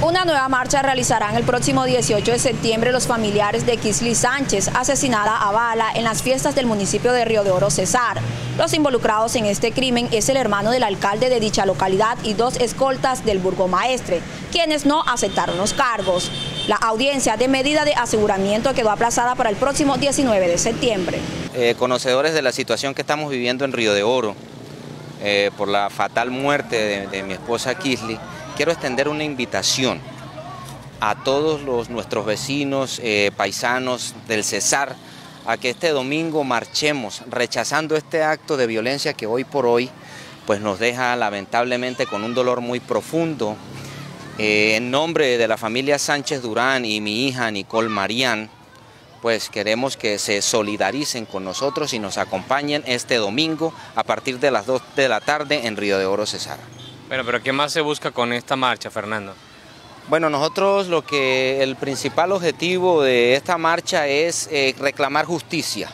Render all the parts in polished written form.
Una nueva marcha realizarán el próximo 18 de septiembre los familiares de Kisly Sánchez, asesinada a bala en las fiestas del municipio de Río de Oro, Cesar. Los involucrados en este crimen es el hermano del alcalde de dicha localidad y dos escoltas del burgomaestre, quienes no aceptaron los cargos. La audiencia de medida de aseguramiento quedó aplazada para el próximo 19 de septiembre. Conocedores de la situación que estamos viviendo en Río de Oro, por la fatal muerte de mi esposa Kisly, quiero extender una invitación a todos nuestros vecinos, paisanos del Cesar, a que este domingo marchemos rechazando este acto de violencia que hoy por hoy pues nos deja lamentablemente con un dolor muy profundo. En nombre de la familia Sánchez Durán y mi hija Nicole Marián, pues queremos que se solidaricen con nosotros y nos acompañen este domingo a partir de las 2 de la tarde en Río de Oro, Cesar. Bueno, pero ¿qué más se busca con esta marcha, Fernando? Bueno, nosotros el principal objetivo de esta marcha es reclamar justicia,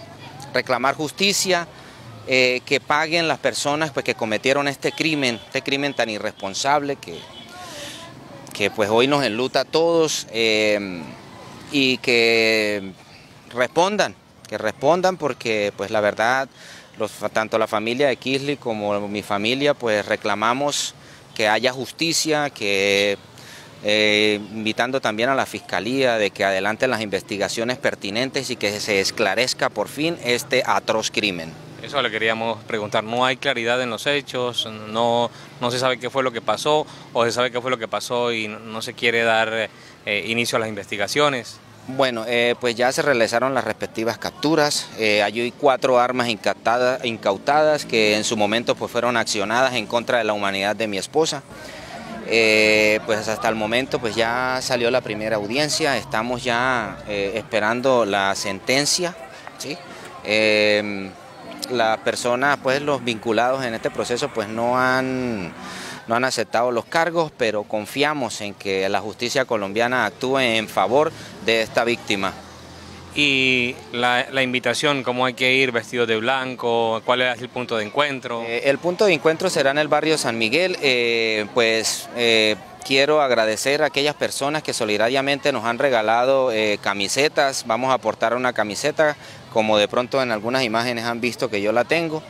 que paguen las personas pues, que cometieron este crimen tan irresponsable que pues hoy nos enluta a todos y que respondan porque pues la verdad tanto la familia de Kisly como mi familia pues reclamamos que haya justicia, invitando también a la Fiscalía de que adelante las investigaciones pertinentes y que se esclarezca por fin este atroz crimen. Eso le queríamos preguntar, ¿no hay claridad en los hechos? ¿No se sabe qué fue lo que pasó o se sabe qué fue lo que pasó y no se quiere dar inicio a las investigaciones? Bueno, pues ya se realizaron las respectivas capturas, hay 4 armas incautadas que en su momento pues, fueron accionadas en contra de la humanidad de mi esposa. Pues hasta el momento pues ya salió la primera audiencia, estamos ya esperando la sentencia, ¿sí? Las personas, pues los vinculados en este proceso pues no han aceptado los cargos, pero confiamos en que la justicia colombiana actúe en favor de esta víctima. Y la invitación, ¿cómo hay que ir vestido de blanco? ¿Cuál es el punto de encuentro? El punto de encuentro será en el barrio San Miguel. Quiero agradecer a aquellas personas que solidariamente nos han regalado camisetas. Vamos a aportar una camiseta, como de pronto en algunas imágenes han visto que yo la tengo.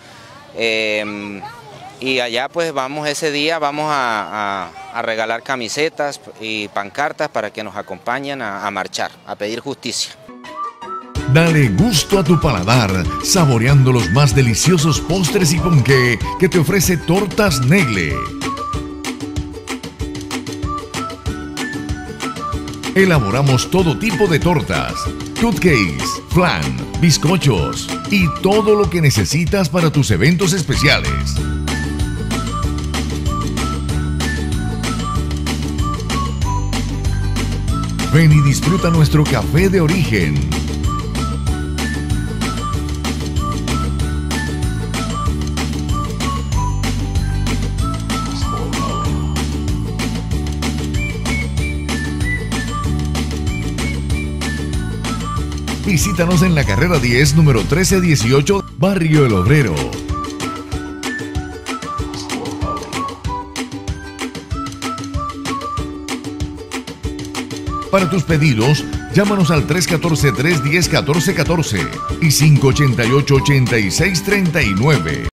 Y allá pues ese día vamos a regalar camisetas y pancartas para que nos acompañen a marchar, a pedir justicia. Dale gusto a tu paladar, saboreando los más deliciosos postres y ponqué que te ofrece Tortas Negle. Elaboramos todo tipo de tortas, cupcakes, flan, bizcochos y todo lo que necesitas para tus eventos especiales. Ven y disfruta nuestro café de origen. Visítanos en la carrera 10, número 1318, Barrio El Obrero. Para tus pedidos, llámanos al 314-310-1414 y 588-8639.